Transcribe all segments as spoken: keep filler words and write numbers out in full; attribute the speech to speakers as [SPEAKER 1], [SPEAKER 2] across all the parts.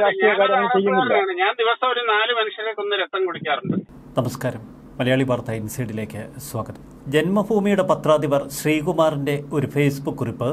[SPEAKER 1] രാഷ്ട്രീയക്കാരും ചെയ്യുന്നില്ല.
[SPEAKER 2] ഞാൻ ദിവസം ഒരു നാല് മനുഷ്യരെ കൊന്ന് രക്തം കുടിക്കാറുണ്ട്.
[SPEAKER 3] നമസ്കാരം, മലയാളി വാർത്ത ഇൻസൈഡിലേക്ക് സ്വാഗതം. ജന്മഭൂമിയുടെ പത്രാധിപർ ശ്രീകുമാറിന്റെ ഒരു ഫേസ്ബുക്ക് കുറിപ്പ്.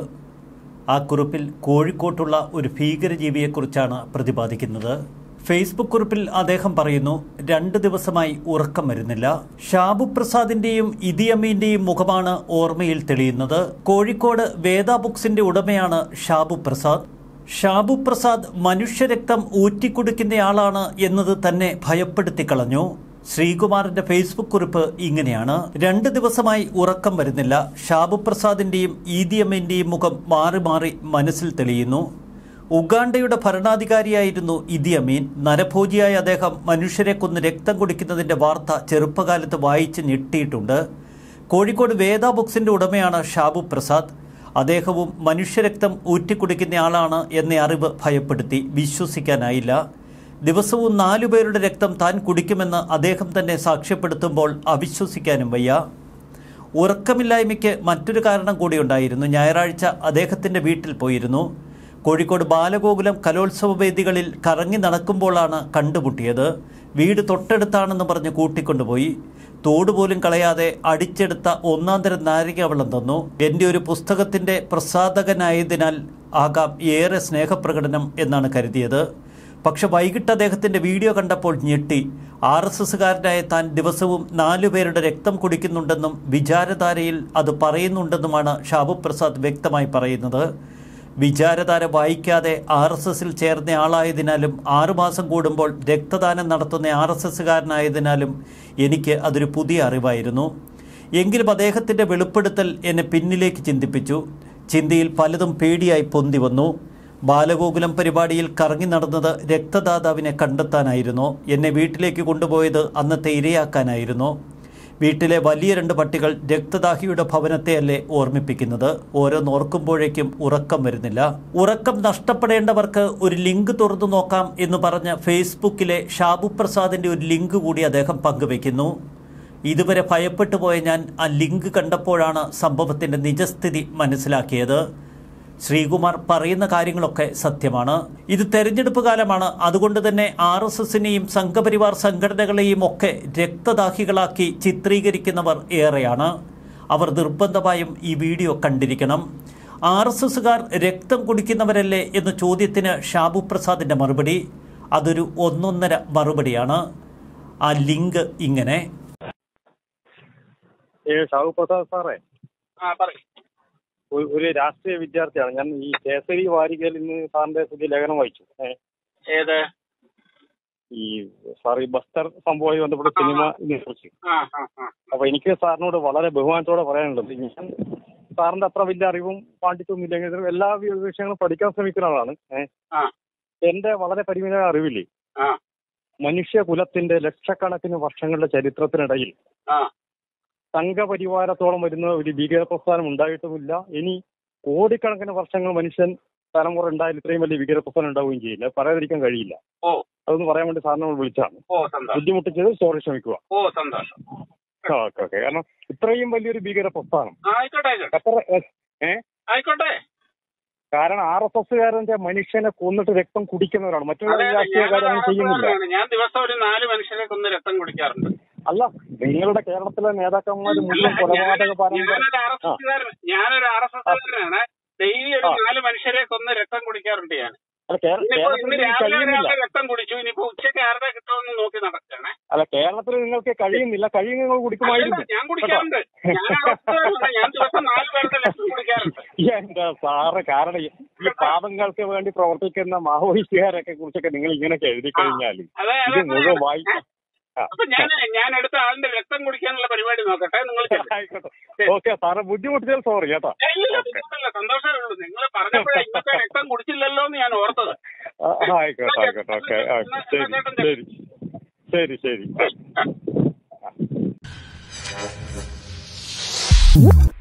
[SPEAKER 3] ആ കുറിപ്പിൽ കോഴിക്കോട്ടുള്ള ഒരു ഭീകരജീവിയെക്കുറിച്ചാണ് പ്രതിപാദിക്കുന്നത്. ഫേസ്ബുക്ക് കുറിപ്പിൽ അദ്ദേഹം പറയുന്നു, രണ്ട് ദിവസമായി ഉറക്കം വരുന്നില്ല. ഷാബു പ്രസാദിന്റെയും ഇദി അമീന്റെയും മുഖമാണ് ഓർമ്മയിൽ തെളിയുന്നത്. കോഴിക്കോട് വേദ ബുക്സിന്റെ ഉടമയാണ് ഷാബു പ്രസാദ്. ഷാബു പ്രസാദ് മനുഷ്യരക്തം ഊറ്റിക്കുടിക്കുന്നയാളാണ് എന്നത് തന്നെ ഭയപ്പെടുത്തിക്കളഞ്ഞു. ശ്രീകുമാറിന്റെ ഫേസ്ബുക്ക് കുറിപ്പ് ഇങ്ങനെയാണ്: രണ്ട് ദിവസമായി ഉറക്കം വരുന്നില്ല. ഷാബു പ്രസാദിന്റെയും ഇദി അമീന്റെയും മുഖം മാറി മാറി മനസ്സിൽ തെളിയുന്നു. ഉഗാണ്ടയുടെ ഭരണാധികാരിയായിരുന്നു ഇദി അമീൻ. നരഭോജിയായ അദ്ദേഹം മനുഷ്യരെ കൊന്ന് രക്തം കുടിക്കുന്നതിന്റെ വാർത്ത ചെറുപ്പകാലത്ത് വായിച്ച് ഞെട്ടിയിട്ടുണ്ട്. കോഴിക്കോട് വേദ ബുക്സിന്റെ ഉടമയാണ് ഷാബു പ്രസാദ്. അദ്ദേഹവും മനുഷ്യരക്തം ഊറ്റിക്കുടിക്കുന്നയാളാണ് എന്ന അറിവ് ഭയപ്പെടുത്തി. വിശ്വസിക്കാനായില്ല. ദിവസവും നാലുപേരുടെ രക്തം താൻ കുടിക്കുമെന്ന് അദ്ദേഹം തന്നെ സാക്ഷ്യപ്പെടുത്തുമ്പോൾ അവിശ്വസിക്കാനും വയ്യ. ഉറക്കമില്ലായ്മയ്ക്ക് മറ്റൊരു കാരണം കൂടിയുണ്ടായിരുന്നു. ഞായറാഴ്ച അദ്ദേഹത്തിന്റെ വീട്ടിൽ പോയിരുന്നു. കോഴിക്കോട് ബാലഗോകുലം കലോത്സവ വേദികളിൽ കറങ്ങി നടക്കുമ്പോഴാണ് കണ്ടുമുട്ടിയത്. വീട് തൊട്ടടുത്താണെന്ന് പറഞ്ഞ് കൂട്ടിക്കൊണ്ടുപോയി. തോടുപോലും കളയാതെ അടിച്ചെടുത്ത ഒന്നാം തരം നാരികവെള്ളം തന്നു. എൻ്റെ ഒരു പുസ്തകത്തിൻ്റെ പ്രസാധകനായതിനാൽ ആകാം ഏറെ സ്നേഹപ്രകടനം എന്നാണ് കരുതിയത്. പക്ഷെ വൈകിട്ട് അദ്ദേഹത്തിൻ്റെ വീഡിയോ കണ്ടപ്പോൾ ഞെട്ടി. ആർ എസ് എസുകാരനായ താൻ ദിവസവും നാലുപേരുടെ രക്തം കുടിക്കുന്നുണ്ടെന്നും വിചാരധാരയിൽ അത് പറയുന്നുണ്ടെന്നുമാണ് ഷാബു പ്രസാദ് വ്യക്തമായി പറയുന്നത്. വിചാരധാര വായിക്കാതെ ആർ എസ് എസിൽ ചേർന്ന ആളായതിനാലും ആറുമാസം കൂടുമ്പോൾ രക്തദാനം നടത്തുന്ന ആർ എസ് എസുകാരനായതിനാലും എനിക്ക് അതൊരു പുതിയ അറിവായിരുന്നു. എങ്കിലും അദ്ദേഹത്തിൻ്റെ വെളിപ്പെടുത്തൽ എന്നെ പിന്നിലേക്ക് ചിന്തിപ്പിച്ചു. ചിന്തയിൽ പലതും പേടിയായി പൊന്തി വന്നു. ബാലഗോകുലം പരിപാടിയിൽ കറങ്ങി നടന്നത് രക്തദാതാവിനെ കണ്ടെത്താനായിരുന്നു. എന്നെ വീട്ടിലേക്ക് കൊണ്ടുപോയത് അന്നത്തെ ഇരയാക്കാനായിരുന്നു. വീട്ടിലെ വലിയ രണ്ട് പട്ടികൾ രക്തദാഹിയുടെ ഭവനത്തെയല്ലേ ഓർമ്മിപ്പിക്കുന്നത്. ഓരോന്നോർക്കുമ്പോഴേക്കും ഉറക്കം വരുന്നില്ല. ഉറക്കം നഷ്ടപ്പെടേണ്ടവർക്ക് ഒരു ലിങ്ക് തുറന്നു നോക്കാം എന്ന് പറഞ്ഞ് ഫേസ്ബുക്കിലെ ഷാബു പ്രസാദിന്റെ ഒരു ലിങ്ക് കൂടി അദ്ദേഹം പങ്കുവെക്കുന്നു. ഇതുവരെ ഭയപ്പെട്ടു പോയ ഞാൻ ആ ലിങ്ക് കണ്ടപ്പോഴാണ് സംഭവത്തിന്റെ നിജസ്ഥിതി മനസ്സിലാക്കിയത്. ശ്രീകുമാർ പറയുന്ന കാര്യങ്ങളൊക്കെ സത്യമാണ്. ഇത് തെരഞ്ഞെടുപ്പ് കാലമാണ്. അതുകൊണ്ട് തന്നെ ആർ എസ് എസിനെയും സംഘപരിവാർ സംഘടനകളെയും ഒക്കെ രക്തദാഹികളാക്കി ചിത്രീകരിക്കുന്നവർ ഏറെയാണ്. അവർ നിർബന്ധമായും ഈ വീഡിയോ കണ്ടിരിക്കണം. ആർ എസ് എസുകാർ രക്തം കുടിക്കുന്നവരല്ലേ എന്ന ചോദ്യത്തിന് ഷാബു പ്രസാദിന്റെ മറുപടി അതൊരു ഒന്നൊന്നര മറുപടിയാണ്. ആ ലിങ്ക് ഇങ്ങനെ:
[SPEAKER 1] ഷാബു പ്രസാദ് സാറേ, ഒരു രാഷ്ട്രീയ വിദ്യാർത്ഥിയാണ് ഞാൻ. ഈ കേസരി വാരികയിൽ ഇന്ന് സാറിന്റെ പുതിയ ലേഖനം വായിച്ചു.
[SPEAKER 2] ഏത്?
[SPEAKER 1] ഈ സാർ ഈ ബസ്തർ സംഭവമായി ബന്ധപ്പെട്ട സിനിമയെ കുറിച്ച്. അപ്പൊ എനിക്ക് സാറിനോട് വളരെ ബഹുമാനത്തോടെ പറയാനുള്ളത്, ഞാൻ സാറിന്റെ അത്ര വലിയ അറിവും പാണ്ഡിത്യമൊന്നും ഇല്ലെങ്കിലും എല്ലാ വിഷയങ്ങളും പഠിക്കാൻ ശ്രമിക്കുന്ന ആളാണ്. എന്റെ വളരെ പരിമിതമായ അറിവില്ലേ, മനുഷ്യകുലത്തിന്റെ ലക്ഷക്കണക്കിന് വർഷങ്ങളുടെ ചരിത്രത്തിനിടയിൽ സംഘപരിവാരത്തോളം വരുന്ന ഒരു ഭീകര പ്രസ്ഥാനം ഉണ്ടായിട്ടുമില്ല. ഇനി കോടിക്കണക്കിന് വർഷങ്ങൾ മനുഷ്യൻ തലമുറ ഉണ്ടായാലും ഇത്രയും വലിയ ഭീകര പ്രസ്ഥാനം ഉണ്ടാവുകയും ചെയ്യില്ല. പറയാതിരിക്കാൻ കഴിയില്ല. അതൊന്ന് പറയാൻ വേണ്ടി സാറിനെ വിളിച്ചാണ്. ബുദ്ധിമുട്ടിച്ചത് സോറി, ക്ഷമിക്കുക. ഓക്കെ ഓക്കെ കാരണം ഇത്രയും വലിയൊരു ഭീകര പ്രസ്ഥാനം എത്ര ഏഹ് കാരണം ആർ എസ് എസുകാരന്റെ മനുഷ്യനെ കൊന്നിട്ട് രക്തം കുടിക്കുന്നവരാണ്. മറ്റുള്ള രാഷ്ട്രീയക്കാരും ചെയ്യുന്നില്ല.
[SPEAKER 2] ഞാൻ ദിവസം ഒരു നാല് മനുഷ്യരെ കൊന്ന് രക്തം കുടിക്കാറുണ്ട്.
[SPEAKER 1] അല്ല, നിങ്ങളുടെ കേരളത്തിലെ നേതാക്കന്മാർ മുഴുവൻ കൊലപാതക
[SPEAKER 2] ഞാനൊരു ആർ എസ് എസ്കാരനാണ്. ഡെയിലി ഒരു നാല് മനുഷ്യരെ കൊന്ന് രക്തം കുടിക്കാറുണ്ട് ഞാൻ. രക്തം കുടിച്ചു. ഇനിയിപ്പോ ഉച്ചയ്ക്ക് ആരുടെ കിട്ടുമെന്ന് നോക്കി നടക്കുകയാണ്.
[SPEAKER 1] അല്ല, കേരളത്തിൽ നിങ്ങൾക്ക് കഴിയുന്നില്ല. കഴിയും നിങ്ങൾ കുടിക്കുമായിരുന്നു.
[SPEAKER 2] ഞാൻ കുടിക്കാറുണ്ട്. ഞാൻ ദിവസം നാല് പേരുടെ രക്തം കുടിക്കാറുണ്ട്.
[SPEAKER 1] എന്താ സാറ് കാരണം ഈ പാവങ്ങൾക്ക് വേണ്ടി പ്രവർത്തിക്കുന്ന മാവോയിസ്റ്റുകാരൊക്കെ കുറിച്ചൊക്കെ നിങ്ങൾ ഇങ്ങനെയൊക്കെ എഴുതി കഴിഞ്ഞാൽ ഇത് മുഴുവൻ വായിക്കാം.
[SPEAKER 2] അപ്പൊ ഞാൻ ഞാൻ എടുത്ത ആളിന്റെ രക്തം കുടിക്കാനുള്ള പരിപാടി നോക്കട്ടെ. നിങ്ങൾ
[SPEAKER 1] ആയിക്കോട്ടെ. ഓക്കെ സാറെ, ബുദ്ധിമുട്ടിയാൽ സോറി കേട്ടോ.
[SPEAKER 2] സന്തോഷമേ ഉള്ളൂ. നിങ്ങൾ പറഞ്ഞപ്പോഴേ ഇന്നത്തെ രക്തം കുടിച്ചില്ലല്ലോ എന്ന് ഞാൻ ഓർത്തത്.
[SPEAKER 1] ആയിക്കോട്ടെ ആയിക്കോട്ടെ ഓക്കെ. ശരി ശരി ശരി ശരി.